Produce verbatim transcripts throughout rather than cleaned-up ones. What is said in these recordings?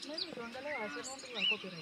Mimi tuangalie wasema ndio wa copyright.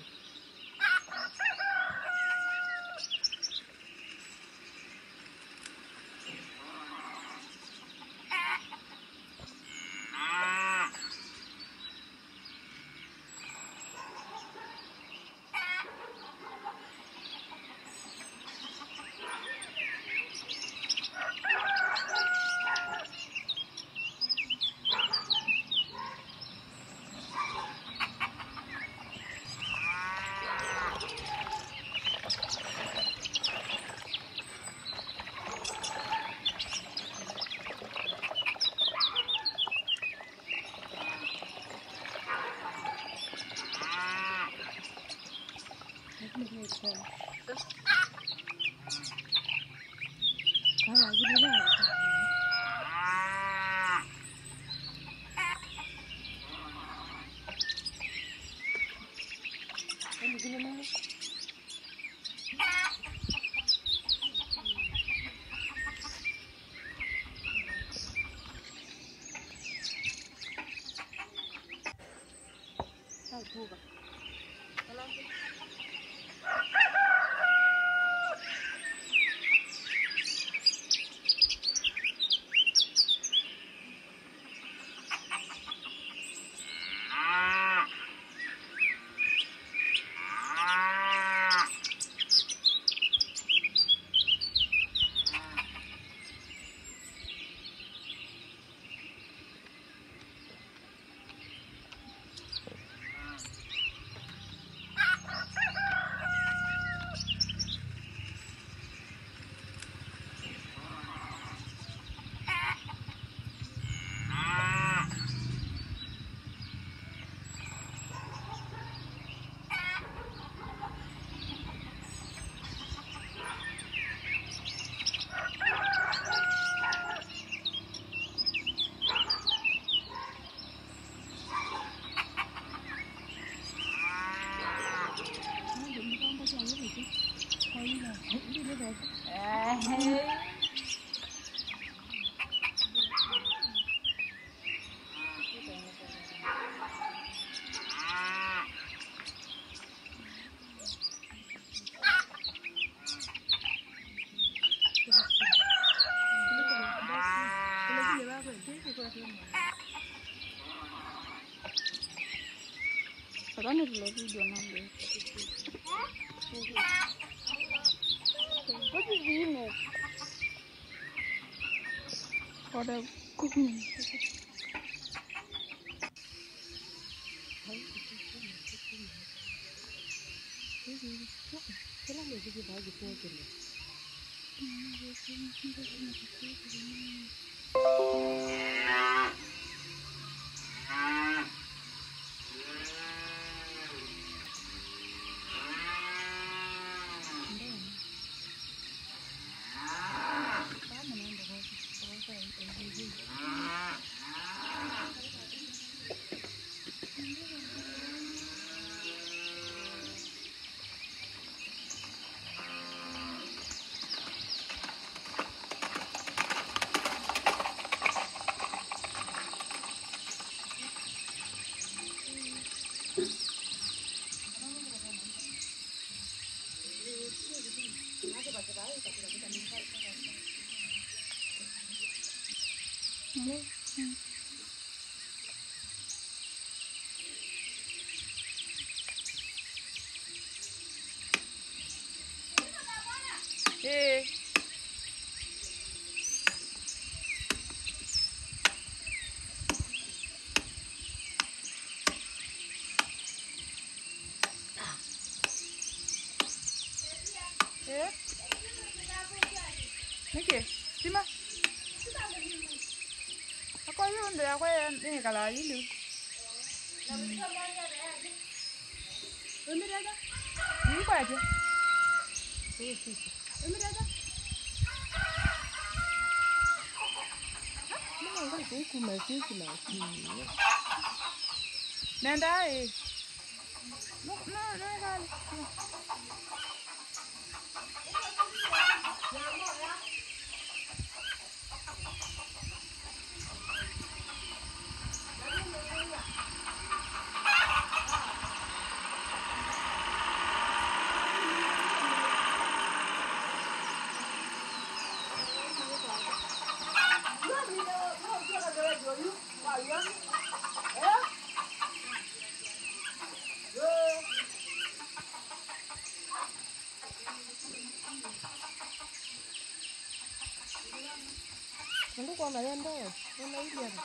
Kalau gini lah. Ini gini mana? Tahu juga. Kalau Pagano dulu video nanti. What is this? Ada cooking. Kalau mau jadi baju kotor. Eh. Eh. Niki, sima. Ako yun, hindi ako yan. Eh, kalahin yun. Umir aja. Ini apa aja? Iya sih. Umir aja. Mana kan aku masih lagi. Nanda eh. No, no, no kan. kwa maende. Ona ile hapo.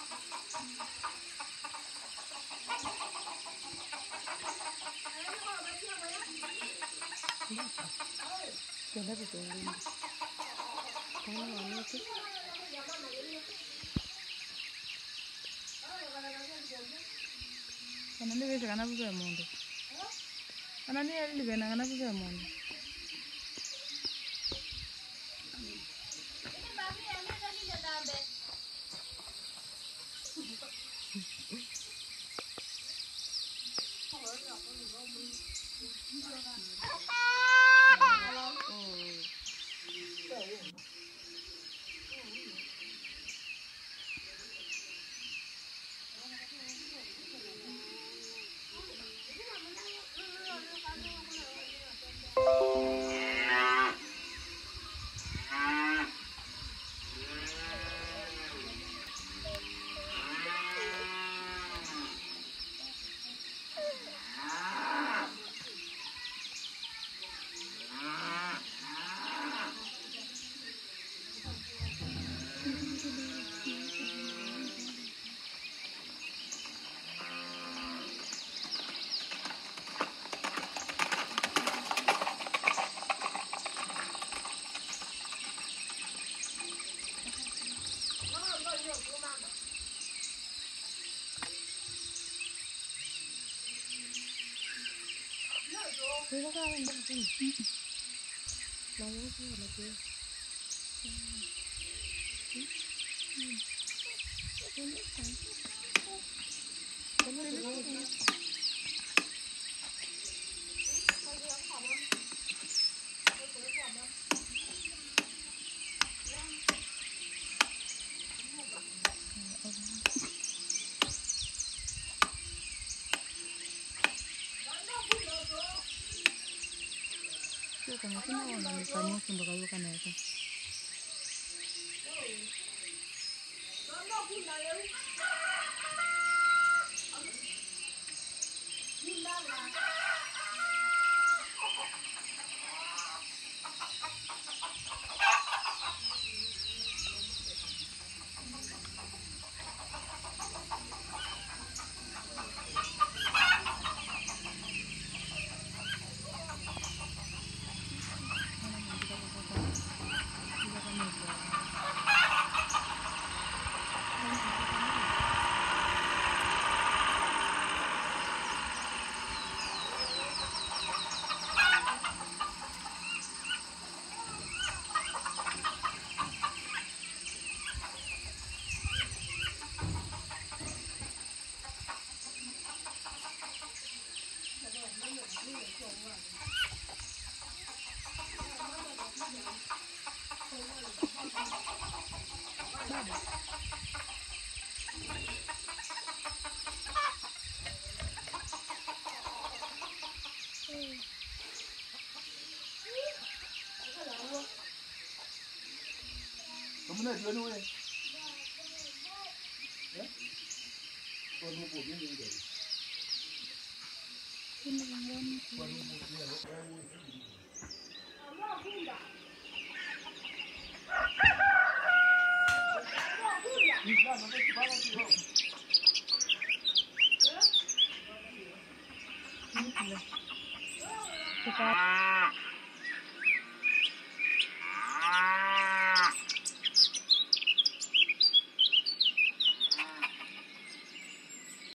Kenda kutengeneza. Kama wanawake. Kana ni wewe kana buza mondo. Kana ni ile bena kana buza mondo. Thế nó ra làm gì? Nó nó gì là gì? Cái này nó gì? Kama kuna wananifanyia kimbo kwa yuka naweza. Kamu nak jual ni? Ya? Kau mau kopi ni juga? Kau mau kopi ni? Kita